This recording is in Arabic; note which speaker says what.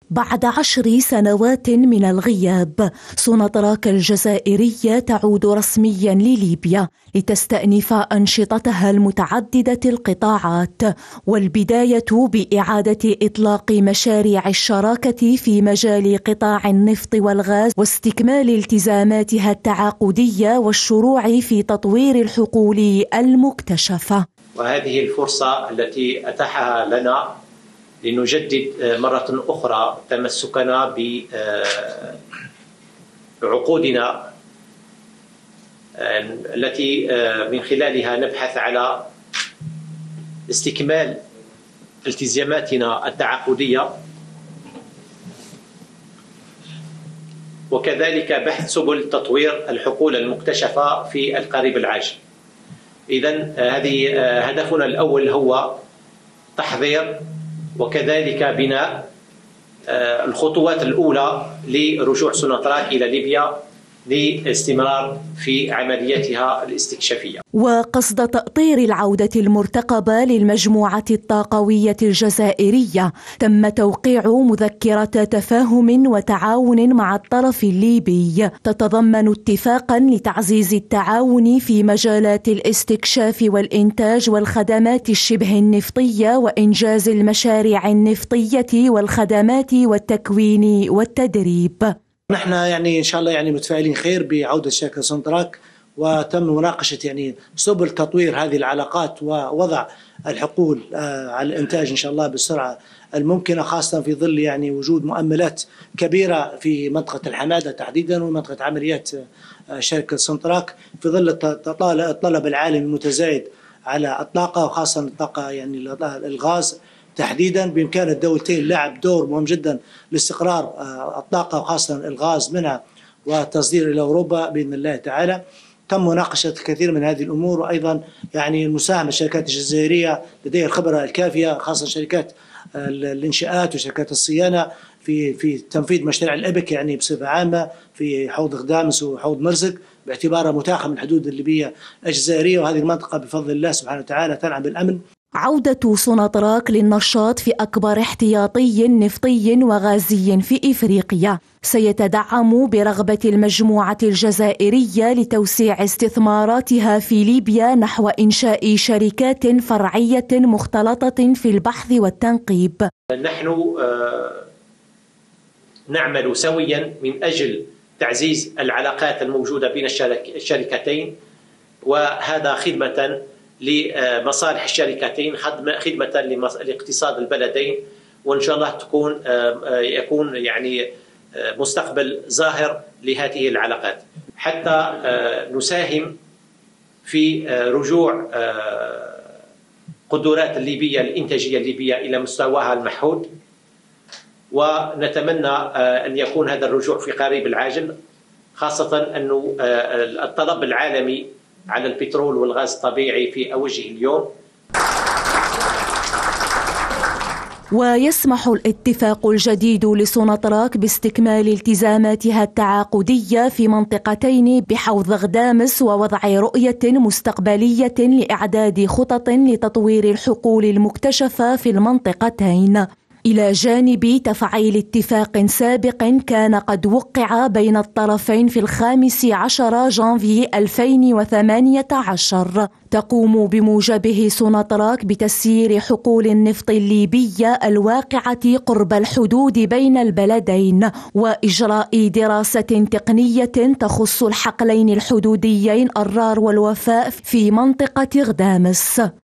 Speaker 1: بعد 10 سنوات من الغياب، سوناطراك الجزائرية تعود رسميا لليبيا لتستأنف أنشطتها المتعددة القطاعات، والبداية بإعادة إطلاق مشاريع الشراكة في مجال قطاع النفط والغاز واستكمال التزاماتها التعاقدية والشروع في تطوير الحقول المكتشفة.
Speaker 2: وهذه الفرصة التي أتاحها لنا لنجدد مرة أخرى تمسكنا بعقودنا التي من خلالها نبحث على استكمال التزاماتنا التعاقدية، وكذلك بحث سبل تطوير الحقول المكتشفة في القريب العاجل. إذن هذه هدفنا الأول هو تحضير وكذلك بناء الخطوات الأولى لرجوع سوناطراك إلى ليبيا لاستمرار في عملياتها الاستكشافية.
Speaker 1: وقصد تأطير العودة المرتقبة للمجموعة الطاقوية الجزائرية، تم توقيع مذكرة تفاهم وتعاون مع الطرف الليبي تتضمن اتفاقا لتعزيز التعاون في مجالات الاستكشاف والإنتاج والخدمات الشبه النفطية وإنجاز المشاريع النفطية والخدمات والتكوين والتدريب.
Speaker 3: نحن إن شاء الله متفائلين خير بعودة شركة سوناطراك، وتم مناقشة سبل تطوير هذه العلاقات ووضع الحقول على الإنتاج إن شاء الله بالسرعة الممكنة، خاصة في ظل وجود مؤملات كبيرة في منطقة الحمادة تحديدا ومنطقة عمليات شركة سوناطراك، في ظل الطلب العالمي المتزايد على الطاقة وخاصة الطاقة الغاز تحديدا. بإمكان الدولتين لعب دور مهم جدا لاستقرار الطاقة وخاصة الغاز منها والتصدير إلى أوروبا بإذن الله تعالى. تم مناقشة كثير من هذه الأمور، وأيضا المساهمة الشركات الجزائرية لديها الخبرة الكافية، خاصة شركات الإنشاءات وشركات الصيانة في تنفيذ مشاريع الإبك بصفة عامة في حوض غدامس وحوض مرزق، باعتبارها متاخة من الحدود الليبية الجزائرية، وهذه المنطقة بفضل الله سبحانه وتعالى تنعم بالأمن.
Speaker 1: عودة سوناطراك للنشاط في أكبر احتياطي نفطي وغازي في إفريقيا سيتدعم برغبة المجموعة الجزائرية لتوسيع استثماراتها في ليبيا نحو إنشاء شركات فرعية مختلطة في البحث والتنقيب.
Speaker 2: نحن نعمل سويا من أجل تعزيز العلاقات الموجودة بين الشركتين، وهذا خدمة لمصالح الشركتين، خدمة لاقتصاد البلدين، وإن شاء الله يكون مستقبل زاهر لهذه العلاقات، حتى نساهم في رجوع قدرات الليبية الإنتاجية الليبية إلى مستواها المحدود، ونتمنى أن يكون هذا الرجوع في قريب العاجل، خاصة أن الطلب العالمي على البترول والغاز الطبيعي في أوجه اليوم.
Speaker 1: ويسمح الاتفاق الجديد لسوناطراك باستكمال التزاماتها التعاقدية في منطقتين بحوض غدامس، ووضع رؤية مستقبلية لإعداد خطط لتطوير الحقول المكتشفة في المنطقتين، إلى جانب تفعيل اتفاق سابق كان قد وقع بين الطرفين في 15 جانفي 2018 تقوم بموجبه سوناطراك بتسيير حقول النفط الليبية الواقعة قرب الحدود بين البلدين، وإجراء دراسة تقنية تخص الحقلين الحدوديين الرار والوفاء في منطقة غدامس.